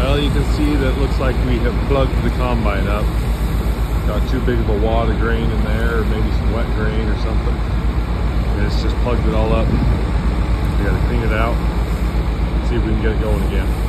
Well, you can see that it looks like we have plugged the combine up. Got too big of a wad of grain in there, or maybe some wet grain or something. And it's just plugged it all up. We gotta clean it out, see if we can get it going again.